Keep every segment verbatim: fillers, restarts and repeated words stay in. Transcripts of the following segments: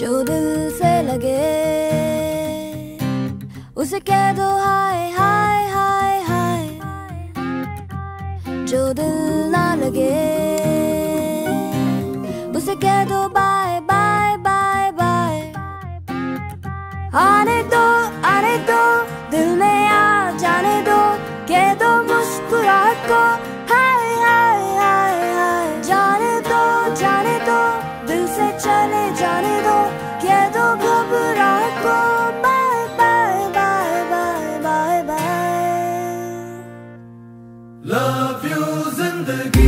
जो दिल से लगे उसे कह दो हाय हाय हाय हाय, जो दिल ना लगे उसे कह दो बाय बाय बाय बाय। आने दो आने दो दिल में आ जाने दो, कह दो मुस्कुराहट को हाय हाय हाय हाय। जाने दो जाने दो दिल से चले जाने दो, कह दो घबराहट को bye bye bye bye bye bye. Love you जिंदगी,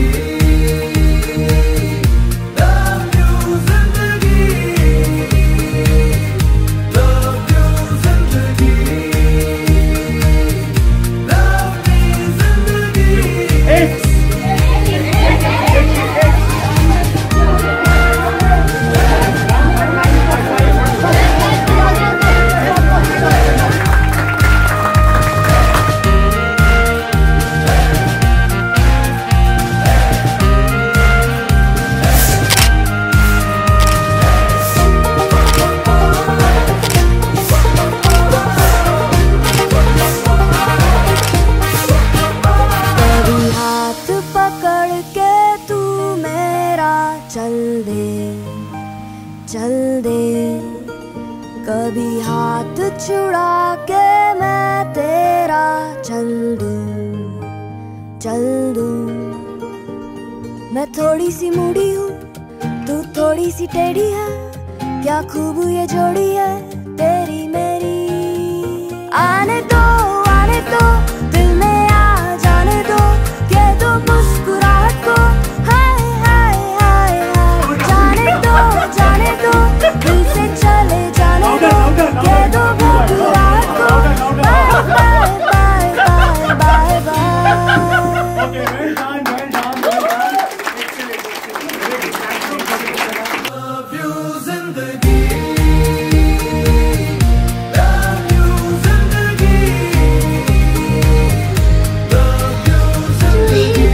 चल दे चल दे कभी हाथ छुड़ा के मैं तेरा चल दूं चल दूं। मैं थोड़ी सी मूडी हूँ तू थोड़ी सी टेढ़ी है, क्या खूब ये जोड़ी है तेरी मेरी। आने दो आने दो दिल में आ जाने दो, कह दो मुस्कुराहट को हाय हाय हाय हाय। जाने दो जाने दो दिल से चले जाने दो, कह दो मुस्कुराहट को bye bye bye bye bye bye. Okay, well done, well done, well done. Excellent. love you जिंदगी, love you जिंदगी, love you जिंदगी,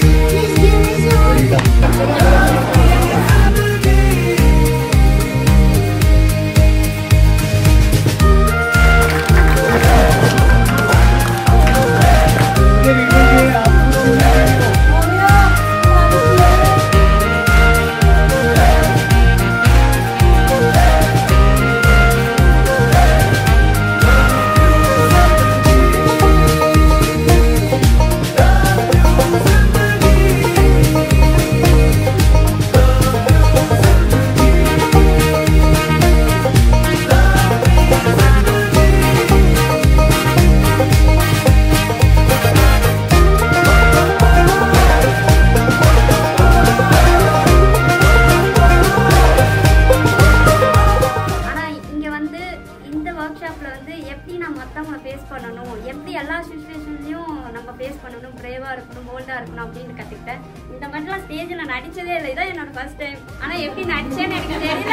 ஃபேஸ் பண்ணனும், பிரேவா இருக்கணும், போல்டா இருக்கணும் அப்படினு கத்துக்கிட்டேன். இந்த மாதிரிலாம் ஸ்டேஜ்ல நான் நடிச்சதே இல்ல. இதான் என்னோட ஃபர்ஸ்ட் டைம். ஆனா எப்படி நடிச்சேன்னு எனக்கு தெரியல.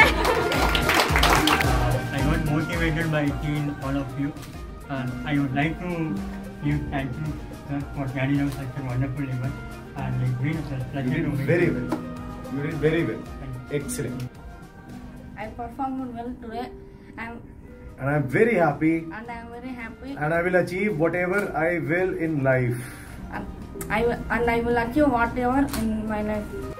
I got motivated by seeing all of you, and I would like to give thank you sir, for carrying out such a wonderful event, and it's been a pleasure to meet very you. well. You did very well. Excellent. I performed well today. I'm And I'm very happy. And I am very happy. And I will achieve whatever I will in life. And I will, and I will achieve whatever in my life.